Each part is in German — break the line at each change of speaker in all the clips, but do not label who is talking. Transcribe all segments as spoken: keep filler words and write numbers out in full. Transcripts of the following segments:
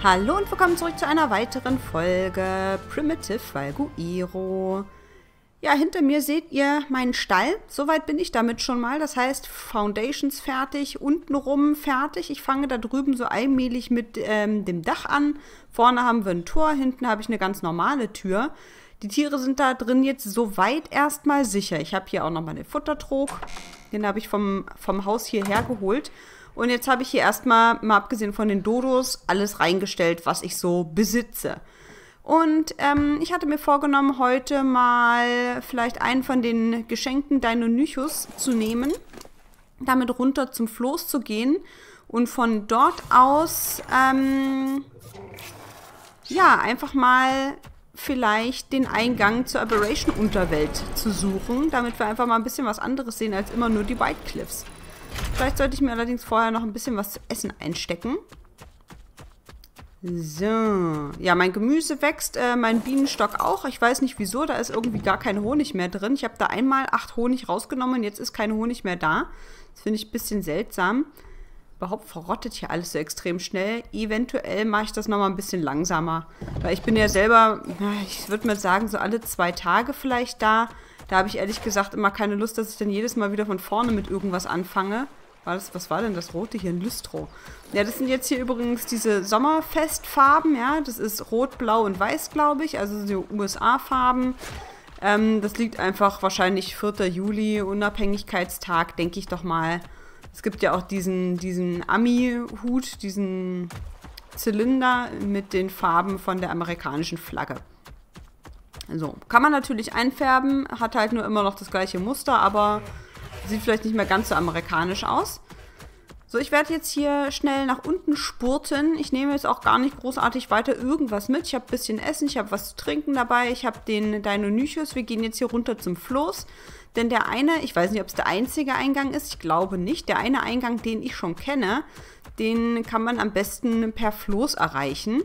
Hallo und willkommen zurück zu einer weiteren Folge Primitive Valguiro. Ja, hinter mir seht ihr meinen Stall. Soweit bin ich damit schon mal. Das heißt, Foundations fertig, untenrum fertig. Ich fange da drüben so allmählich mit ähm, dem Dach an. Vorne haben wir ein Tor, hinten habe ich eine ganz normale Tür. Die Tiere sind da drin jetzt soweit erstmal sicher. Ich habe hier auch nochmal den Futtertrog. Den habe ich vom, vom Haus hierher geholt. Und jetzt habe ich hier erstmal, mal abgesehen von den Dodos, alles reingestellt, was ich so besitze. Und ähm, ich hatte mir vorgenommen, heute mal vielleicht einen von den geschenkten Deinonychus zu nehmen, damit runter zum Floß zu gehen und von dort aus, ähm, ja, einfach mal vielleicht den Eingang zur Aberration-Unterwelt zu suchen, damit wir einfach mal ein bisschen was anderes sehen als immer nur die White Cliffs. Vielleicht sollte ich mir allerdings vorher noch ein bisschen was zu essen einstecken. So. Ja, mein Gemüse wächst, äh, mein Bienenstock auch. Ich weiß nicht wieso, da ist irgendwie gar kein Honig mehr drin. Ich habe da einmal acht Honig rausgenommen und jetzt ist kein Honig mehr da. Das finde ich ein bisschen seltsam. Überhaupt verrottet hier alles so extrem schnell. Eventuell mache ich das nochmal ein bisschen langsamer. Weil ich bin ja selber, ich würde mal sagen, so alle zwei Tage vielleicht da. Da habe ich ehrlich gesagt immer keine Lust, dass ich dann jedes Mal wieder von vorne mit irgendwas anfange. War das, was war denn das Rote hier? Ein Lystro. Ja, das sind jetzt hier übrigens diese Sommerfestfarben, ja. Das ist Rot, Blau und Weiß, glaube ich. Also so U S A-Farben. Ähm, das liegt einfach wahrscheinlich vierter Juli, Unabhängigkeitstag, denke ich doch mal. Es gibt ja auch diesen, diesen Ami-Hut, diesen Zylinder mit den Farben von der amerikanischen Flagge. So, kann man natürlich einfärben, hat halt nur immer noch das gleiche Muster, aber sieht vielleicht nicht mehr ganz so amerikanisch aus. So, ich werde jetzt hier schnell nach unten spurten. Ich nehme jetzt auch gar nicht großartig weiter irgendwas mit. Ich habe ein bisschen Essen, ich habe was zu trinken dabei, ich habe den Deinonychus. Wir gehen jetzt hier runter zum Floß, denn der eine, ich weiß nicht, ob es der einzige Eingang ist, ich glaube nicht. Der eine Eingang, den ich schon kenne, den kann man am besten per Floß erreichen.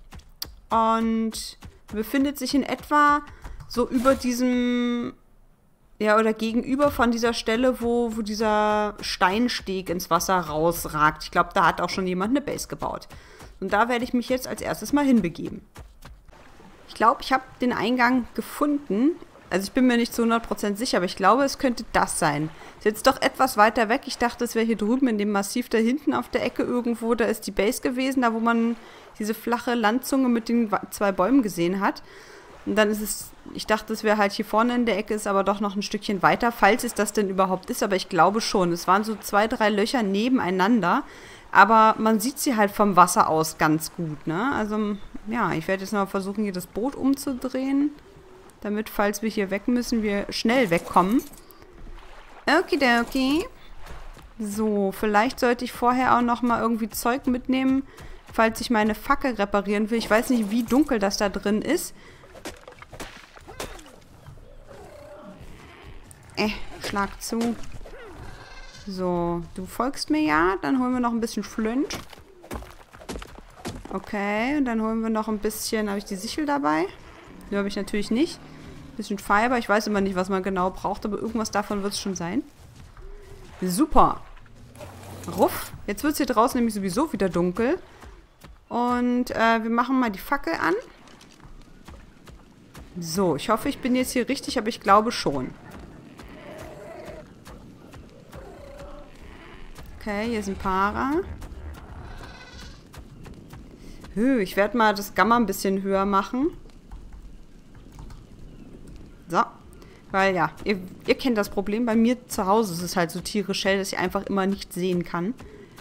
Und befindet sich in etwa so über diesem, ja, oder gegenüber von dieser Stelle, wo, wo dieser Steinsteg ins Wasser rausragt. Ich glaube, da hat auch schon jemand eine Base gebaut. Und da werde ich mich jetzt als erstes mal hinbegeben. Ich glaube, ich habe den Eingang gefunden. Also ich bin mir nicht zu hundert Prozent sicher, aber ich glaube, es könnte das sein. Ist jetzt doch etwas weiter weg. Ich dachte, es wäre hier drüben in dem Massiv da hinten auf der Ecke irgendwo. Da ist die Base gewesen, da wo man diese flache Landzunge mit den zwei Bäumen gesehen hat. Und dann ist es, ich dachte, es wäre halt hier vorne in der Ecke, ist aber doch noch ein Stückchen weiter, falls es das denn überhaupt ist. Aber ich glaube schon. Es waren so zwei, drei Löcher nebeneinander. Aber man sieht sie halt vom Wasser aus ganz gut, ne? Also, ja, ich werde jetzt noch versuchen, hier das Boot umzudrehen, damit, falls wir hier weg müssen, wir schnell wegkommen. Okidoki. So, vielleicht sollte ich vorher auch noch mal irgendwie Zeug mitnehmen, falls ich meine Fackel reparieren will. Ich weiß nicht, wie dunkel das da drin ist. Äh, schlag zu. So, du folgst mir ja. Dann holen wir noch ein bisschen Flint. Okay, dann holen wir noch ein bisschen... Habe ich die Sichel dabei? Die habe ich natürlich nicht. Ein bisschen Fiber. Ich weiß immer nicht, was man genau braucht, aber irgendwas davon wird es schon sein. Super. Ruff. Jetzt wird es hier draußen nämlich sowieso wieder dunkel. Und äh, wir machen mal die Fackel an. So, ich hoffe, ich bin jetzt hier richtig, aber ich glaube schon. Okay, hier ist ein Para. Hö, ich werde mal das Gamma ein bisschen höher machen. So. Weil ja, ihr, ihr kennt das Problem. Bei mir zu Hause ist es halt so tierisch hell, dass ich einfach immer nicht sehen kann.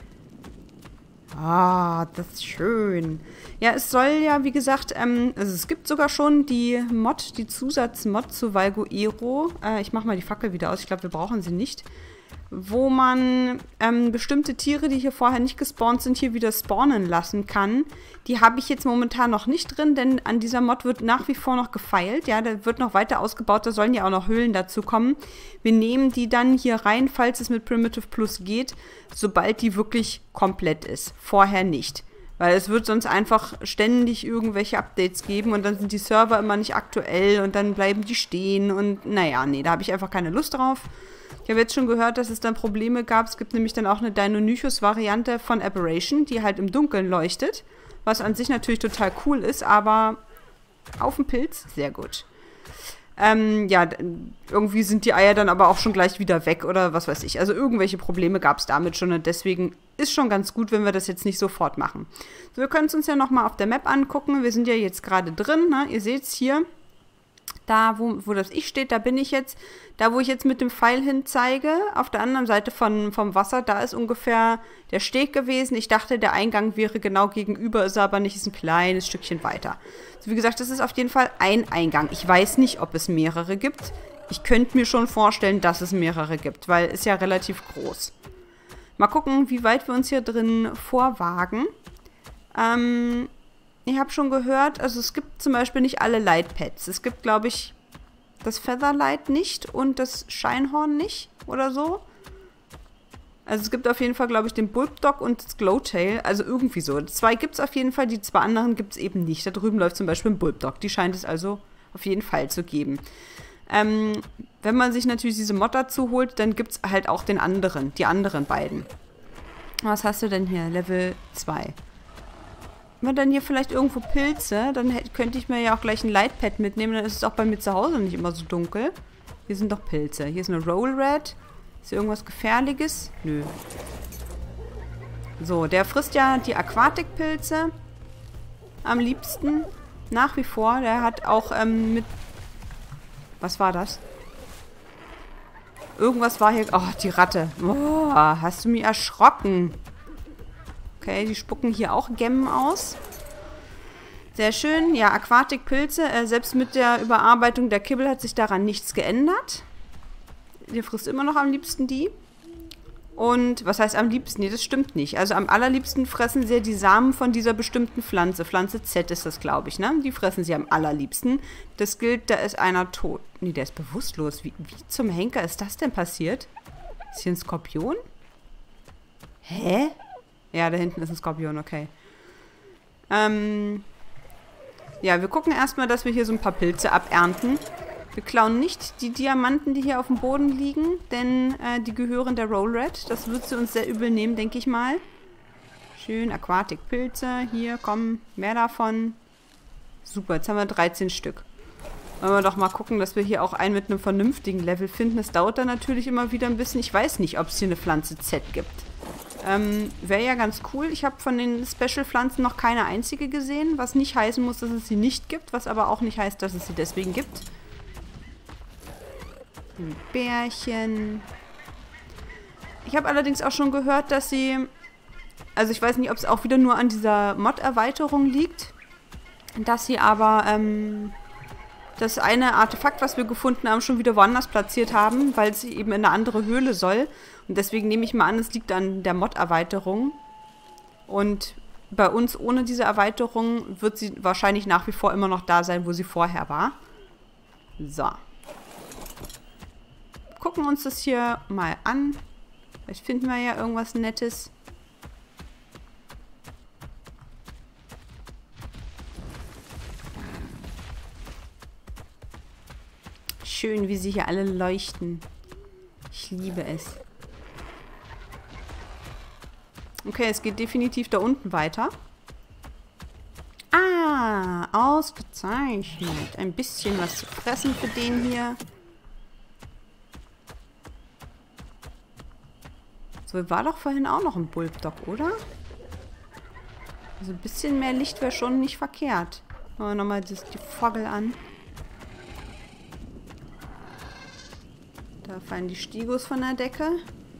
Ah, das ist schön. Ja, es soll ja, wie gesagt, ähm, also es gibt sogar schon die Mod, die Zusatzmod zu Valguiro. Äh, ich mache mal die Fackel wieder aus. Ich glaube, wir brauchen sie nicht. Wo man ähm, bestimmte Tiere, die hier vorher nicht gespawnt sind, hier wieder spawnen lassen kann. Die habe ich jetzt momentan noch nicht drin, denn an dieser Mod wird nach wie vor noch gefeilt. Ja, da wird noch weiter ausgebaut, da sollen ja auch noch Höhlen dazu kommen. Wir nehmen die dann hier rein, falls es mit Primitive Plus geht, sobald die wirklich komplett ist. Vorher nicht. Weil es wird sonst einfach ständig irgendwelche Updates geben und dann sind die Server immer nicht aktuell und dann bleiben die stehen und naja, nee, da habe ich einfach keine Lust drauf. Ich habe jetzt schon gehört, dass es dann Probleme gab. Es gibt nämlich dann auch eine Deinonychus-Variante von Aberration, die halt im Dunkeln leuchtet. was an sich natürlich total cool ist, aber auf dem Pilz, sehr gut. Ähm, ja, irgendwie sind die Eier dann aber auch schon gleich wieder weg oder was weiß ich. Also irgendwelche Probleme gab es damit schon und deswegen ist schon ganz gut, wenn wir das jetzt nicht sofort machen. So, wir können es uns ja nochmal auf der Map angucken. Wir sind ja jetzt gerade drin, ne? Ihr seht es hier. Da, wo, wo das Ich steht, da bin ich jetzt. Da, wo ich jetzt mit dem Pfeil hin zeige, auf der anderen Seite von, vom Wasser, da ist ungefähr der Steg gewesen. Ich dachte, der Eingang wäre genau gegenüber, ist er aber nicht, ist ein kleines Stückchen weiter. So, wie gesagt, das ist auf jeden Fall ein Eingang. Ich weiß nicht, ob es mehrere gibt. Ich könnte mir schon vorstellen, dass es mehrere gibt, weil es ja relativ groß. Mal gucken, wie weit wir uns hier drin vorwagen. Ähm... Ich habe schon gehört, also es gibt zum Beispiel nicht alle Lightpads. Es gibt, glaube ich, das Featherlight nicht und das Scheinhorn nicht oder so. Also es gibt auf jeden Fall, glaube ich, den Bulbdog und das Glowtail. Also irgendwie so. Zwei gibt es auf jeden Fall, die zwei anderen gibt es eben nicht. Da drüben läuft zum Beispiel ein Bulbdog. Die scheint es also auf jeden Fall zu geben. Ähm, wenn man sich natürlich diese Mod dazu holt, dann gibt es halt auch den anderen, die anderen beiden. Was hast du denn hier? Level zwei. Wenn dann hier vielleicht irgendwo Pilze, dann hätte, könnte ich mir ja auch gleich ein Lightpad mitnehmen, dann ist es auch bei mir zu Hause nicht immer so dunkel. Hier sind doch Pilze. Hier ist eine Roll Red. Ist hier irgendwas Gefährliches? Nö. So, der frisst ja die Aquatikpilze am liebsten. Nach wie vor. Der hat auch ähm, mit... Was war das? Irgendwas war hier... Oh, die Ratte. Oh, hast du mich erschrocken. Okay, die spucken hier auch Gemmen aus. Sehr schön. Ja, Aquatikpilze. Äh, selbst mit der Überarbeitung der Kibbel hat sich daran nichts geändert. Der frisst immer noch am liebsten die. Und was heißt am liebsten? Nee, das stimmt nicht. Also am allerliebsten fressen sie die Samen von dieser bestimmten Pflanze. Pflanze Z ist das, glaube ich, ne? Die fressen sie am allerliebsten. Das gilt, da ist einer tot. Nee, der ist bewusstlos. Wie, wie zum Henker ist das denn passiert? Ist hier ein Skorpion? Hä? Ja, da hinten ist ein Skorpion, okay. Ähm, ja, wir gucken erstmal, dass wir hier so ein paar Pilze abernten. Wir klauen nicht die Diamanten, die hier auf dem Boden liegen, denn äh, die gehören der Roll Red. Das wird sie uns sehr übel nehmen, denke ich mal. Schön, Aquatikpilze. Hier, komm, mehr davon. Super, jetzt haben wir dreizehn Stück. Wollen wir doch mal gucken, dass wir hier auch einen mit einem vernünftigen Level finden. Das dauert dann natürlich immer wieder ein bisschen. Ich weiß nicht, ob es hier eine Pflanze Z gibt. Ähm, wäre ja ganz cool. Ich habe von den Special-Pflanzen noch keine einzige gesehen, was nicht heißen muss, dass es sie nicht gibt, was aber auch nicht heißt, dass es sie deswegen gibt. Ein Bärchen. Ich habe allerdings auch schon gehört, dass sie... Also ich weiß nicht, ob es auch wieder nur an dieser Mod-Erweiterung liegt, dass sie aber ähm, das eine Artefakt, was wir gefunden haben, schon wieder woanders platziert haben, weil sie eben in eine andere Höhle soll. Und deswegen nehme ich mal an, es liegt an der Mod-Erweiterung. Und bei uns ohne diese Erweiterung wird sie wahrscheinlich nach wie vor immer noch da sein, wo sie vorher war. So. Gucken uns das hier mal an. Vielleicht finden wir ja irgendwas Nettes. Schön, wie sie hier alle leuchten. Ich liebe es. Okay, es geht definitiv da unten weiter. Ah, ausgezeichnet. Ein bisschen was zu fressen für den hier. So, war doch vorhin auch noch ein Bulbdog, oder? Also ein bisschen mehr Licht wäre schon nicht verkehrt. Machen wir nochmal die Vogel an. Da fallen die Stigos von der Decke.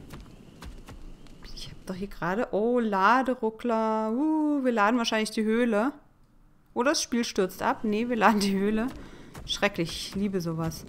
Ich habe doch hier gerade... Oh, Laderuckler. Uh, wir laden wahrscheinlich die Höhle. Oder das Spiel stürzt ab. Nee, wir laden die Höhle. Schrecklich. Ich liebe sowas.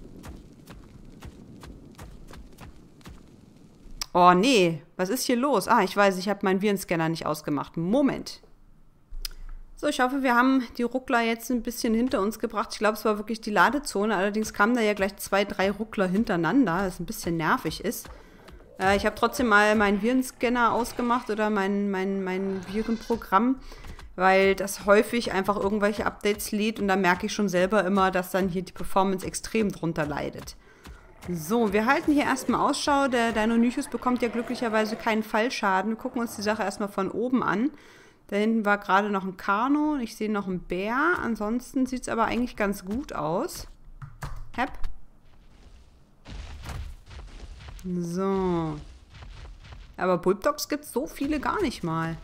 Oh, nee. Was ist hier los? Ah, ich weiß, ich habe meinen Virenscanner nicht ausgemacht. Moment. So, ich hoffe, wir haben die Ruckler jetzt ein bisschen hinter uns gebracht. Ich glaube, es war wirklich die Ladezone. Allerdings kamen da ja gleich zwei, drei Ruckler hintereinander, was ein bisschen nervig ist. Äh, ich habe trotzdem mal meinen Virenscanner ausgemacht oder mein, mein, mein Virenprogramm, weil das häufig einfach irgendwelche Updates lädt und da merke ich schon selber immer, dass dann hier die Performance extrem drunter leidet. So, wir halten hier erstmal Ausschau. Der Deinonychus bekommt ja glücklicherweise keinen Fallschaden. Wir gucken uns die Sache erstmal von oben an. Da hinten war gerade noch ein Kano. Ich sehe noch einen Bär. Ansonsten sieht es aber eigentlich ganz gut aus. Hepp. So. Aber Bulbdogs gibt es so viele gar nicht mal.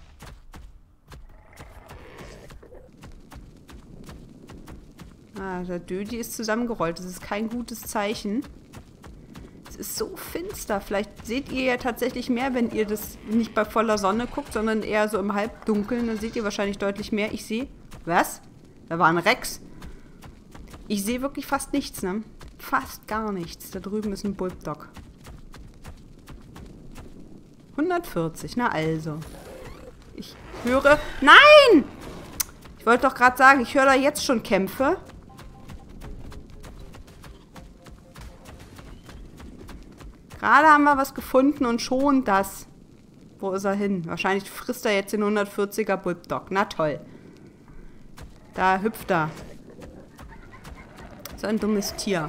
Ah, der Dödi ist zusammengerollt. Das ist kein gutes Zeichen. Es ist so finster. Vielleicht seht ihr ja tatsächlich mehr, wenn ihr das nicht bei voller Sonne guckt, sondern eher so im Halbdunkeln. Dann seht ihr wahrscheinlich deutlich mehr. Ich sehe... Was? Da war ein Rex. Ich sehe wirklich fast nichts, ne? Fast gar nichts. Da drüben ist ein Bulbdog. hundertvierzig, na also. Ich höre... Nein! Ich wollte doch gerade sagen, ich höre da jetzt schon Kämpfe. Gerade haben wir was gefunden und schon das. Wo ist er hin? Wahrscheinlich frisst er jetzt den hundertvierziger Bulbdog. Na toll. Da hüpft er. So ein dummes Tier.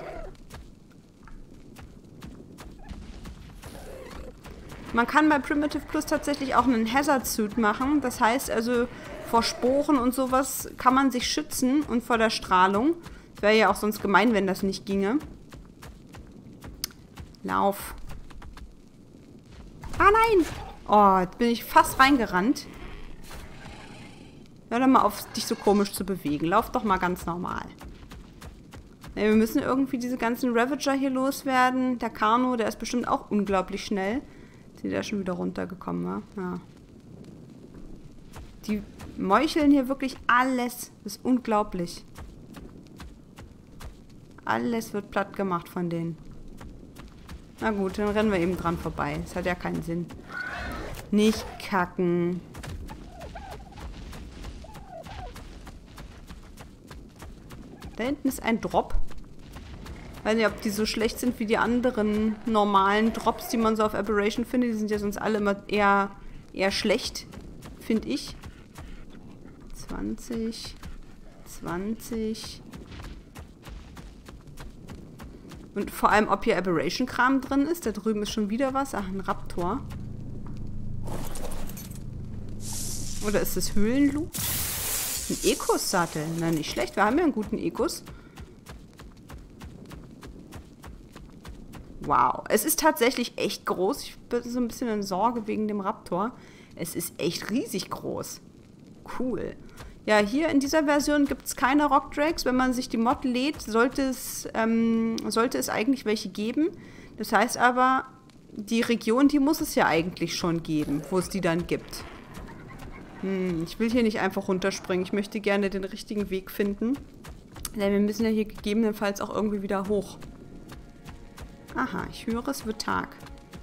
Man kann bei Primitive Plus tatsächlich auch einen Hazard Suit machen. Das heißt also, vor Sporen und sowas kann man sich schützen und vor der Strahlung. Wäre ja auch sonst gemein, wenn das nicht ginge. Lauf. Ah, nein! Oh, jetzt bin ich fast reingerannt. Hör doch mal auf, dich so komisch zu bewegen. Lauf doch mal ganz normal. Ja, wir müssen irgendwie diese ganzen Ravager hier loswerden. Der Kano, der ist bestimmt auch unglaublich schnell. Ist der schon wieder runtergekommen, wa? Ja. Die meucheln hier wirklich alles. Das ist unglaublich. Alles wird platt gemacht von denen. Na gut, dann rennen wir eben dran vorbei. Das hat ja keinen Sinn. Nicht kacken. Da hinten ist ein Drop. Ich weiß nicht, ob die so schlecht sind wie die anderen normalen Drops, die man so auf Aberration findet. Die sind ja sonst alle immer eher, eher schlecht, finde ich. zwanzig. zwanzig. Und vor allem, ob hier Aberration-Kram drin ist. Da drüben ist schon wieder was. Ach, ein Raptor. Oder ist das Höhlenloot? Ein Ecos-Sattel. Na, nicht schlecht. Wir haben ja einen guten Ecos. Wow. Es ist tatsächlich echt groß. Ich bin so ein bisschen in Sorge wegen dem Raptor. Es ist echt riesig groß. Cool. Ja, hier in dieser Version gibt es keine Rockdrakes. Wenn man sich die Mod lädt, sollte es, ähm, sollte es eigentlich welche geben. Das heißt aber, die Region, die muss es ja eigentlich schon geben, wo es die dann gibt. Hm, ich will hier nicht einfach runterspringen. Ich möchte gerne den richtigen Weg finden. Denn wir müssen ja hier gegebenenfalls auch irgendwie wieder hoch. Aha, ich höre, es wird Tag.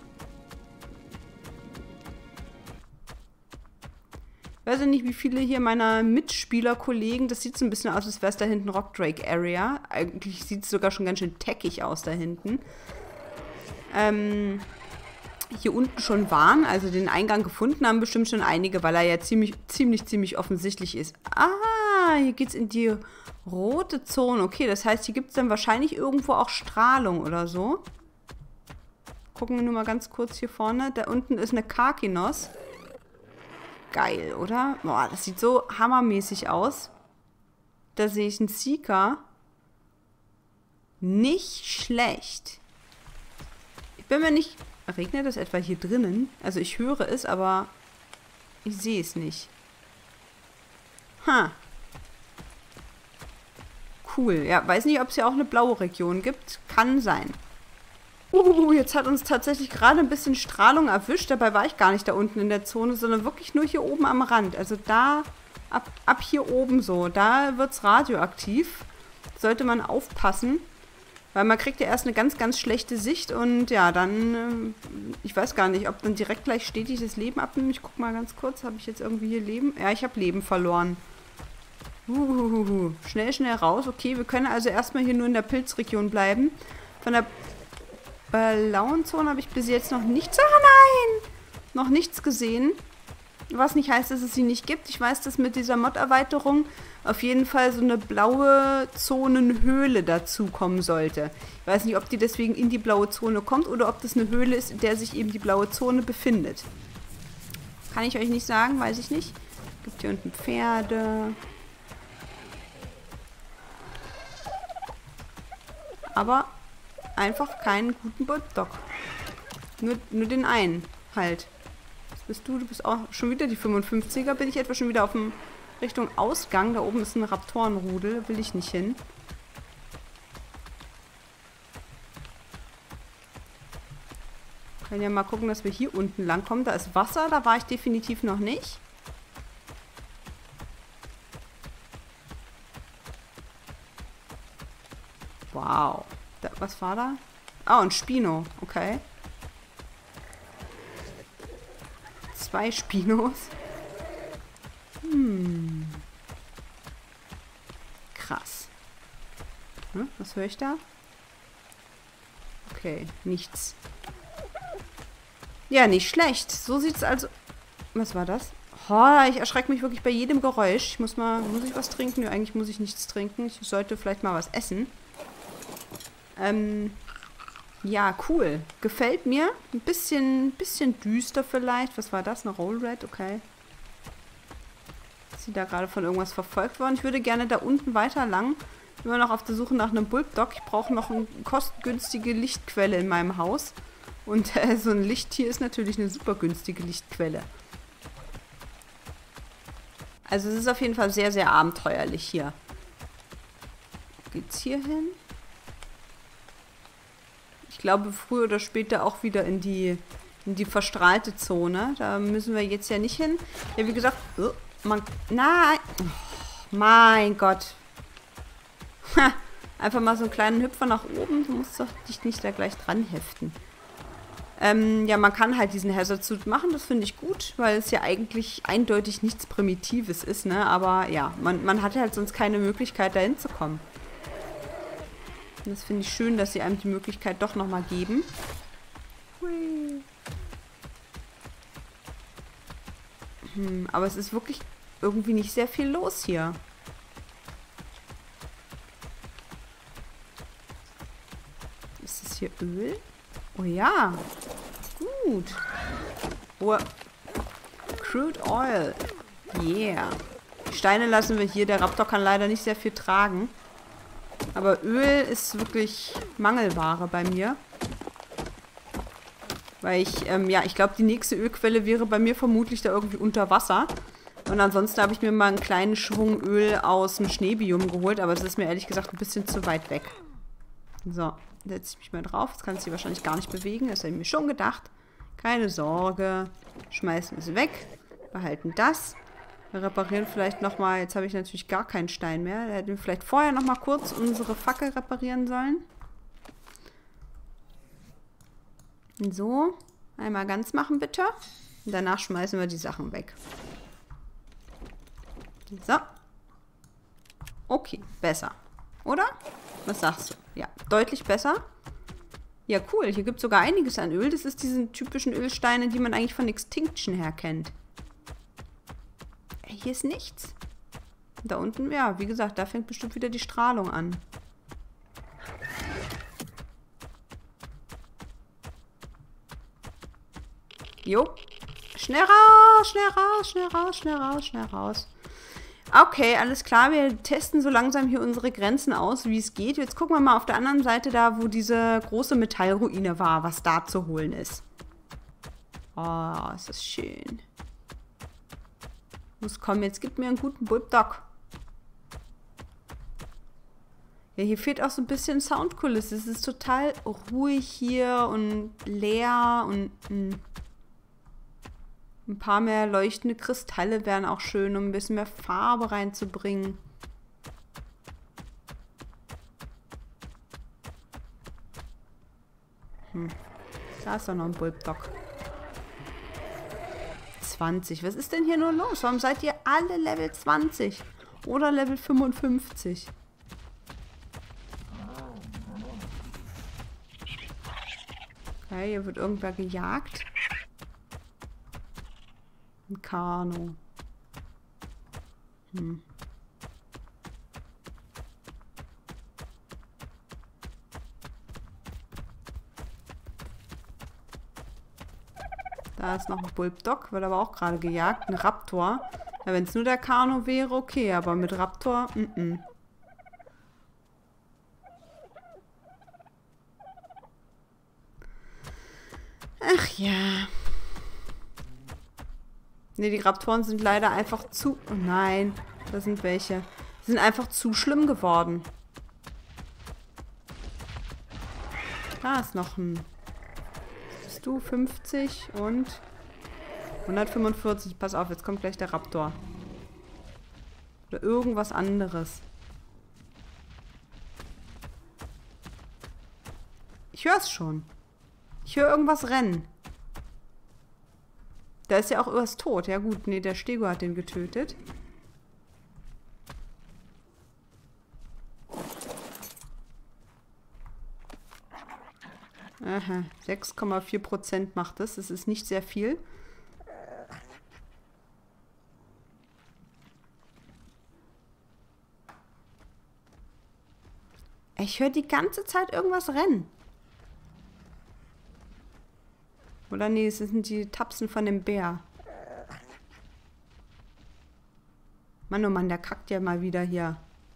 Ich weiß ja nicht, wie viele hier meiner Mitspielerkollegen, das sieht so ein bisschen aus, als wäre es da hinten Rockdrake Area. Eigentlich sieht es sogar schon ganz schön tackig aus da hinten. Ähm, hier unten schon waren, also den Eingang gefunden haben bestimmt schon einige, weil er ja ziemlich, ziemlich, ziemlich offensichtlich ist. Ah, hier geht's in die rote Zone. Okay, das heißt, hier gibt es dann wahrscheinlich irgendwo auch Strahlung oder so. Gucken wir nur mal ganz kurz hier vorne. Da unten ist eine Karkinos. Geil, oder? Boah, das sieht so hammermäßig aus. Da sehe ich einen Seeker. Nicht schlecht. Ich bin mir nicht... Regnet das etwa hier drinnen? Also ich höre es, aber ich sehe es nicht. Ha. Cool. Ja, weiß nicht, ob es hier auch eine blaue Region gibt. Kann sein. Uh, jetzt hat uns tatsächlich gerade ein bisschen Strahlung erwischt. Dabei war ich gar nicht da unten in der Zone, sondern wirklich nur hier oben am Rand. Also da, ab, ab hier oben so. Da wird es radioaktiv. Sollte man aufpassen. Weil man kriegt ja erst eine ganz, ganz schlechte Sicht. Und ja, dann, ich weiß gar nicht, ob dann direkt gleich stetig das Leben abnimmt. Ich guck mal ganz kurz. Habe ich jetzt irgendwie hier Leben? Ja, ich habe Leben verloren. Uhuhu. Schnell, schnell raus. Okay, wir können also erstmal hier nur in der Pilzregion bleiben. Von der blauen Zone habe ich bis jetzt noch nichts... Ah, nein! Noch nichts gesehen. Was nicht heißt, dass es sie nicht gibt. Ich weiß, dass mit dieser Mod-Erweiterung auf jeden Fall so eine blaue Zonenhöhle dazu kommen sollte. Ich weiß nicht, ob die deswegen in die blaue Zone kommt oder ob das eine Höhle ist, in der sich eben die blaue Zone befindet. Kann ich euch nicht sagen, weiß ich nicht. Gibt hier unten Pferde. Aber einfach keinen guten Bulldog. Nur, nur den einen halt. Was bist du? Du bist auch schon wieder die fünfundfünfziger. Bin ich etwa schon wieder auf dem Richtung Ausgang? Da oben ist ein Raptorenrudel. Will ich nicht hin. Können ja mal gucken, dass wir hier unten lang kommen. Da ist Wasser. Da war ich definitiv noch nicht. Wow. Da, was war da? Ah, ein Spino. Okay. Zwei Spinos. Hm. Krass. Hm, was höre ich da? Okay, nichts. Ja, nicht schlecht. So sieht's also... Was war das? Oh, ich erschrecke mich wirklich bei jedem Geräusch. Ich muss mal... Muss ich was trinken? Ja, eigentlich muss ich nichts trinken. Ich sollte vielleicht mal was essen. Ähm... Ja, cool. Gefällt mir. Ein bisschen, bisschen düster vielleicht. Was war das? Eine Roll Red? Okay. Ist sie da gerade von irgendwas verfolgt worden? Ich würde gerne da unten weiter lang. Immer noch auf der Suche nach einem Bulldog. Ich brauche noch eine kostengünstige Lichtquelle in meinem Haus. Und äh, so ein Lichttier ist natürlich eine super günstige Lichtquelle. Also es ist auf jeden Fall sehr, sehr abenteuerlich hier. Geht's hier hin? Ich glaube, früher oder später auch wieder in die, in die verstrahlte Zone. Da müssen wir jetzt ja nicht hin. Ja, wie gesagt, oh, man, nein, oh, mein Gott. Ha, einfach mal so einen kleinen Hüpfer nach oben. Du musst doch dich nicht da gleich dran heften. Ähm, ja, man kann halt diesen Hazard Suit machen. Das finde ich gut, weil es ja eigentlich eindeutig nichts Primitives ist, ne? Aber ja, man, man hat halt sonst keine Möglichkeit, da hinzukommen. Das finde ich schön, dass sie einem die Möglichkeit doch nochmal geben. Hui. Hm, aber es ist wirklich irgendwie nicht sehr viel los hier. Ist das hier Öl? Oh ja. Gut. Oh. Crude Oil. Yeah. Die Steine lassen wir hier. Der Raptor kann leider nicht sehr viel tragen. Aber Öl ist wirklich Mangelware bei mir. Weil ich, ähm, ja, ich glaube, die nächste Ölquelle wäre bei mir vermutlich da irgendwie unter Wasser. Und ansonsten habe ich mir mal einen kleinen Schwung Öl aus dem Schneebiom geholt. Aber es ist mir ehrlich gesagt ein bisschen zu weit weg. So, setze ich mich mal drauf. Jetzt kann ich sie wahrscheinlich gar nicht bewegen. Das habe ich mir schon gedacht. Keine Sorge. Schmeißen wir sie weg. Behalten das. Wir reparieren vielleicht nochmal, jetzt habe ich natürlich gar keinen Stein mehr. Da hätten wir vielleicht vorher nochmal kurz unsere Fackel reparieren sollen. So, einmal ganz machen bitte. Und danach schmeißen wir die Sachen weg. So. Okay, besser. Oder? Was sagst du? Ja, deutlich besser. Ja, cool. Hier gibt es sogar einiges an Öl. Das ist diese typischen Ölsteine, die man eigentlich von Extinction her kennt. Hier ist nichts. Da unten, ja, wie gesagt, da fängt bestimmt wieder die Strahlung an. Jo. Schnell raus, schnell raus, schnell raus, schnell raus, schnell raus. Okay, alles klar. Wir testen so langsam hier unsere Grenzen aus, wie es geht. Jetzt gucken wir mal auf der anderen Seite da, wo diese große Metallruine war, was da zu holen ist. Oh, ist das schön. Muss kommen, jetzt gib mir einen guten Bulldog. Ja, hier fehlt auch so ein bisschen Soundkulisse. Es ist total ruhig hier und leer und mh. Ein paar mehr leuchtende Kristalle wären auch schön, um ein bisschen mehr Farbe reinzubringen. Hm. Da ist doch noch ein Bulldog. zwanzig. Was ist denn hier nur los? Warum seid ihr alle Level zwanzig? Oder Level fünfundfünfzig? Okay, hier wird irgendwer gejagt. Ein Kano. Hm. Da ist noch ein Bulldog, wird aber auch gerade gejagt. Ein Raptor. Ja, wenn es nur der Kano wäre, okay, aber mit Raptor, mm -mm. Ach ja. Ne, die Raptoren sind leider einfach zu... Oh nein, da sind welche. Die sind einfach zu schlimm geworden. Da ist noch ein... Bist du fünfzig und hundertfünfundvierzig. Pass auf, jetzt kommt gleich der Raptor. Oder irgendwas anderes. Ich höre es schon. Ich höre irgendwas rennen. Da ist ja auch irgendwas tot. Ja gut, nee, der Stego hat den getötet. Aha, sechs Komma vier Prozent macht das. Das ist nicht sehr viel. Ich höre die ganze Zeit irgendwas rennen. Oder nee, es sind die Tapsen von dem Bär. Mann, oh Mann, der kackt ja mal wieder hier.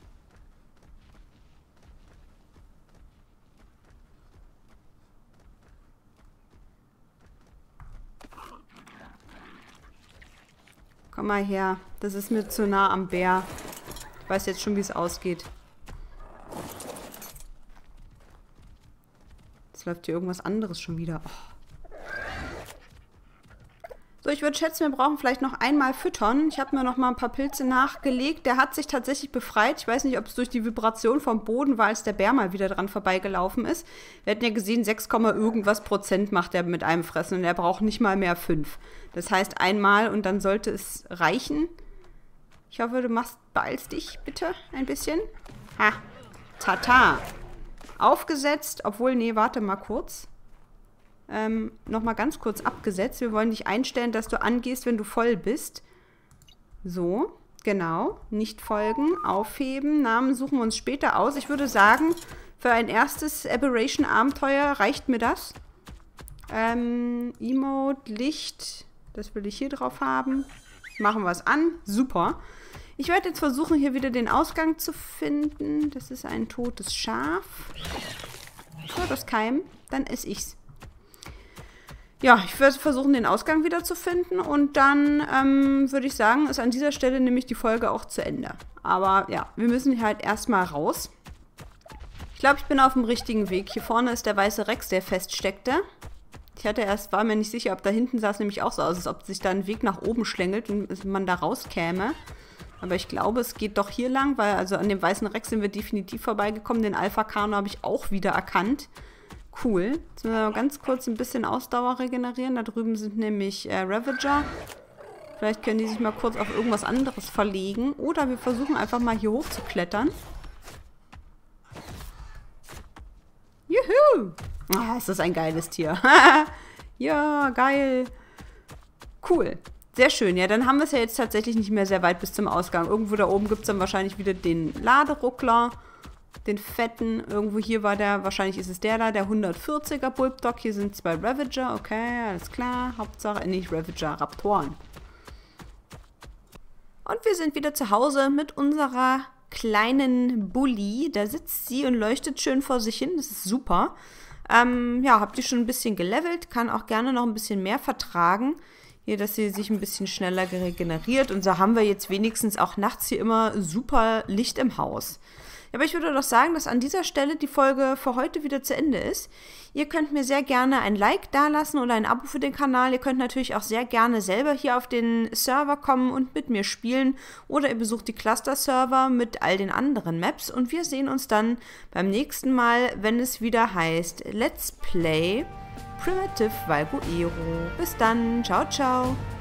Komm mal her. Das ist mir zu nah am Bär. Ich weiß jetzt schon, wie es ausgeht. Jetzt läuft hier irgendwas anderes schon wieder. Oh. So, ich würde schätzen, wir brauchen vielleicht noch einmal füttern. Ich habe mir noch mal ein paar Pilze nachgelegt. Der hat sich tatsächlich befreit. Ich weiß nicht, ob es durch die Vibration vom Boden war, als der Bär mal wieder dran vorbeigelaufen ist. Wir hatten ja gesehen, sechs, irgendwas Prozent macht er mit einem Fressen und er braucht nicht mal mehr fünf. Das heißt einmal und dann sollte es reichen. Ich hoffe, du machst, beeilst dich bitte ein bisschen. Ha, tata. Aufgesetzt, obwohl, nee, warte mal kurz. Ähm, nochmal ganz kurz abgesetzt. Wir wollen dich einstellen, dass du angehst, wenn du voll bist. So, genau. Nicht folgen, aufheben. Namen suchen wir uns später aus. Ich würde sagen, für ein erstes Aberration-Abenteuer reicht mir das. Ähm, Emote, Licht. Das will ich hier drauf haben. Machen wir es an. Super. Ich werde jetzt versuchen, hier wieder den Ausgang zu finden. Das ist ein totes Schaf. So, das Keim. Dann esse ich's. Ja, ich werde versuchen, den Ausgang wieder zu finden und dann ähm, würde ich sagen, ist an dieser Stelle nämlich die Folge auch zu Ende. Aber ja, wir müssen halt erstmal raus. Ich glaube, ich bin auf dem richtigen Weg. Hier vorne ist der weiße Rex, der feststeckte. Ich hatte erst, war mir nicht sicher, ob da hinten sah es nämlich auch so aus, als ob sich da ein Weg nach oben schlängelt und man da rauskäme. Aber ich glaube, es geht doch hier lang, weil also an dem weißen Rex sind wir definitiv vorbeigekommen. Den Alpha-Kano habe ich auch wieder erkannt. Cool. Jetzt müssen wir ganz kurz ein bisschen Ausdauer regenerieren. Da drüben sind nämlich äh, Ravager. Vielleicht können die sich mal kurz auf irgendwas anderes verlegen. Oder wir versuchen einfach mal hier hoch zu klettern. Juhu! Ah, ist das ein geiles Tier. Ja, geil. Cool. Sehr schön. Ja, dann haben wir es ja jetzt tatsächlich nicht mehr sehr weit bis zum Ausgang. Irgendwo da oben gibt es dann wahrscheinlich wieder den Laderuckler. Den fetten, irgendwo hier war der, wahrscheinlich ist es der da, der hundertvierziger Bulbdog. Hier sind zwei Ravager, okay, alles klar. Hauptsache, nicht Ravager, Raptoren. Und wir sind wieder zu Hause mit unserer kleinen Bulli. Da sitzt sie und leuchtet schön vor sich hin, das ist super. Ähm, ja, habt ihr schon ein bisschen gelevelt, kann auch gerne noch ein bisschen mehr vertragen. Hier, dass sie sich ein bisschen schneller regeneriert. Und so haben wir jetzt wenigstens auch nachts hier immer super Licht im Haus. Aber ich würde doch sagen, dass an dieser Stelle die Folge für heute wieder zu Ende ist. Ihr könnt mir sehr gerne ein Like dalassen oder ein Abo für den Kanal. Ihr könnt natürlich auch sehr gerne selber hier auf den Server kommen und mit mir spielen. Oder ihr besucht die Cluster-Server mit all den anderen Maps. Und wir sehen uns dann beim nächsten Mal, wenn es wieder heißt Let's Play Primitive Valguero. Bis dann. Ciao, ciao.